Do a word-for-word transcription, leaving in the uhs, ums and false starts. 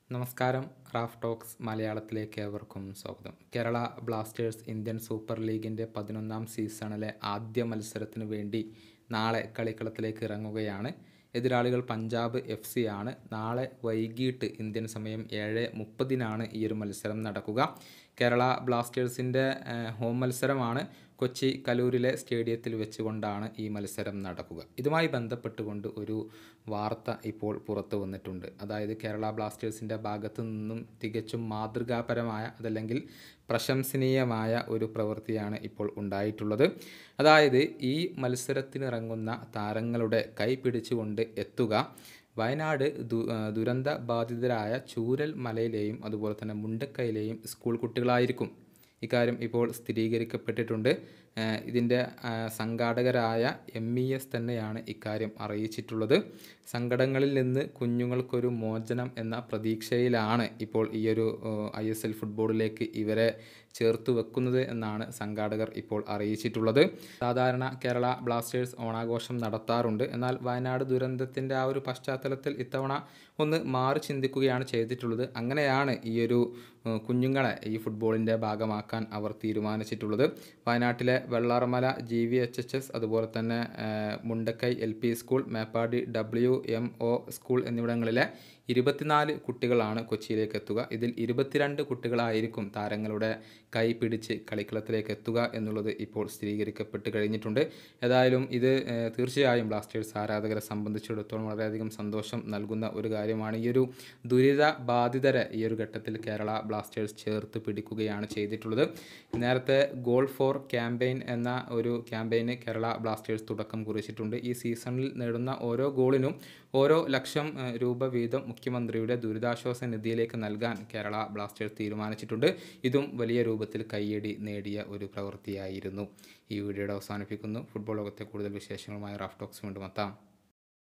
നമസ്കാരം. Raf talks മലയാളത്തിലേക്ക് ഏവർക്കും സ്വാഗതം. കേരള ബ്ലാസ്റ്റേഴ്സ് ഇന്ത്യൻ സൂപ്പർ ലീഗിൻ്റെ പതിനൊന്നാം സീസണിലെ ആദ്യ മത്സരത്തിന് വേണ്ടി നാളെ കളിക്കളത്തിലേക്ക് ഇറങ്ങുകയാണ്. എതിരാളികൾ പഞ്ചാബ് എഫ് സി ആണ്. നാളെ വൈകിട്ട് ഇന്ത്യൻ സമയം ഏഴ് മുപ്പതിനാണ് ഈ ഒരു മത്സരം നടക്കുക. കേരള ബ്ലാസ്റ്റേഴ്സിൻ്റെ ഹോം മത്സരമാണ്. കൊച്ചി കലൂരിലെ സ്റ്റേഡിയത്തിൽ വെച്ചുകൊണ്ടാണ് ഈ മത്സരം നടക്കുക. ഇതുമായി ബന്ധപ്പെട്ടുകൊണ്ട് ഒരു വാർത്ത ഇപ്പോൾ പുറത്തു വന്നിട്ടുണ്ട്. അതായത് കേരള ബ്ലാസ്റ്റേഴ്സിൻ്റെ ഭാഗത്തു നിന്നും തികച്ചും മാതൃകാപരമായ അതല്ലെങ്കിൽ പ്രശംസനീയമായ ഒരു പ്രവൃത്തിയാണ് ഇപ്പോൾ ഉണ്ടായിട്ടുള്ളത്. അതായത് ഈ മത്സരത്തിനിറങ്ങുന്ന താരങ്ങളുടെ കൈ പിടിച്ചുകൊണ്ട് എത്തുക വയനാട് ദു ദുരന്ത ബാധിതരായ ചൂരൽ മലയിലെയും അതുപോലെ തന്നെ മുണ്ടക്കയിലെയും സ്കൂൾ കുട്ടികളായിരിക്കും. ഇക്കാര്യം ഇപ്പോൾ സ്ഥിരീകരിക്കപ്പെട്ടിട്ടുണ്ട്. ഇതിൻ്റെ സംഘാടകരായ എം ഇ എസ് തന്നെയാണ് ഇക്കാര്യം അറിയിച്ചിട്ടുള്ളത്. സങ്കടങ്ങളിൽ നിന്ന് കുഞ്ഞുങ്ങൾക്കൊരു മോചനം എന്ന പ്രതീക്ഷയിലാണ് ഇപ്പോൾ ഈയൊരു ഐ എസ് എൽ ഫുട്ബോളിലേക്ക് ഇവരെ ചേർത്ത് വെക്കുന്നത് എന്നാണ് സംഘാടകർ ഇപ്പോൾ അറിയിച്ചിട്ടുള്ളത്. സാധാരണ കേരള ബ്ലാസ്റ്റേഴ്സ് ഓണാഘോഷം നടത്താറുണ്ട്. എന്നാൽ വയനാട് ദുരന്തത്തിൻ്റെ ആ ഒരു പശ്ചാത്തലത്തിൽ ഇത്തവണ ഒന്ന് മാറി ചിന്തിക്കുകയാണ് ചെയ്തിട്ടുള്ളത്. അങ്ങനെയാണ് ഈയൊരു കുഞ്ഞുങ്ങളെ ഈ ഫുട്ബോളിൻ്റെ ഭാഗമാക്കാൻ അവർ തീരുമാനിച്ചിട്ടുള്ളത്. വയനാട്ടിലെ Vellarmala G V H H S അതുപോലെ തന്നെ Mundakkai L P school, Meppadi W M O school എന്നിവിടങ്ങളിലെ ഇരുപത്തിനാല് കുട്ടികളാണ് കൊച്ചിയിലേക്ക് എത്തുക. ഇതിൽ ഇരുപത്തിരണ്ട് കുട്ടികളായിരിക്കും താരങ്ങളുടെ കൈ പിടിച്ച് കളിക്കളത്തിലേക്ക് എത്തുക എന്നുള്ളത് ഇപ്പോൾ സ്ഥിരീകരിക്കപ്പെട്ട് കഴിഞ്ഞിട്ടുണ്ട്. ഏതായാലും ഇത് തീർച്ചയായും ബ്ലാസ്റ്റേഴ്സ് ആരാധകരെ സംബന്ധിച്ചിടത്തോളം വളരെയധികം സന്തോഷം നൽകുന്ന ഒരു കാര്യമാണ്. ഈ ഒരു ദുരിത ബാധിതരെ ഈ ഒരു ഘട്ടത്തിൽ കേരള ബ്ലാസ്റ്റേഴ്സ് ചേർത്ത് പിടിക്കുകയാണ് ചെയ്തിട്ടുള്ളത്. നേരത്തെ ഗോൾ ഫോർ ക്യാമ്പയിൻ എന്ന ഒരു ക്യാമ്പയിന് കേരള ബ്ലാസ്റ്റേഴ്സ് തുടക്കം കുറിച്ചിട്ടുണ്ട്. ഈ സീസണിൽ നേടുന്ന ഓരോ ഗോളിനും ഓരോ ലക്ഷം രൂപ വീതം മുഖ്യമന്ത്രിയുടെ ദുരിതാശ്വാസ നിധിയിലേക്ക് നൽകാൻ കേരള ബ്ലാസ്റ്റേഴ്സ് തീരുമാനിച്ചിട്ടുണ്ട്. ഇതും വലിയ രൂപത്തിൽ കയ്യടി നേടിയ ഒരു പ്രവൃത്തിയായിരുന്നു. ഈ വീഡിയോയുടെ അവസാനിപ്പിക്കുന്നു. ഫുട്ബോൾ ലോകത്തെ കൂടുതൽ വിശേഷങ്ങളുമായി റാഫ് ടോക്സ് വീണ്ടും എത്താം.